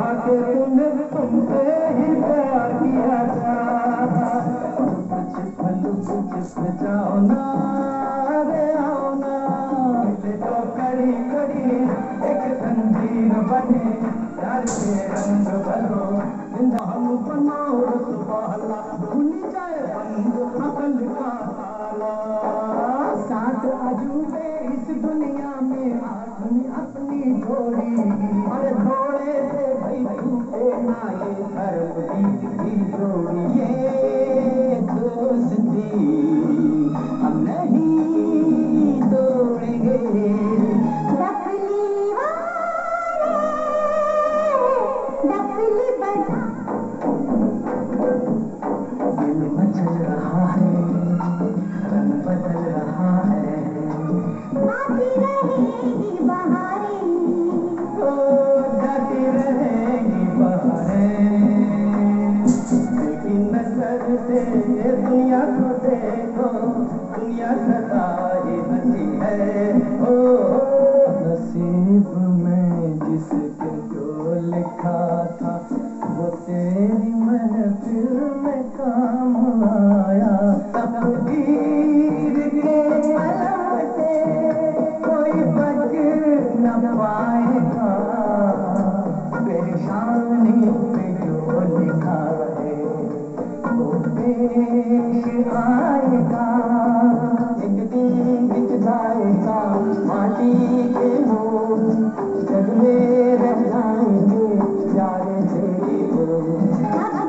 के तूने तुमसे ही प्यार किया था। छिप जाओ ना रे आओ ना, मिले तो कड़ी कड़ी एक जंजीर बने, प्यार के रंग भरो जिंदा हम बनाओ सुबह भूल जाए बंद अकल का ताला। सात अजूबे इस दुनिया में आदमी अपनी जोड़ी, अरे थोड़े से भाई टूटे ना ये धर्मवीर की जोड़ी। ये दोस्ती हम नहीं तोड़ेंगे। डफली बजा दिल मचल रहा है, रंग बदल रहा है, आती रहेगी बहारें, ओ जाती रहेगी बहारें। लेकिन नजर से दुनिया को देखो, दुनिया सदा ही हंसी है। ओ नसीब में जिसके जो लिखा था वो तेरी महफिल में काम आया। तकदीर के अलम से कोई बच न पाएगा, परेशानी पे जो लिखा है वो पेश आएगा। एक दिन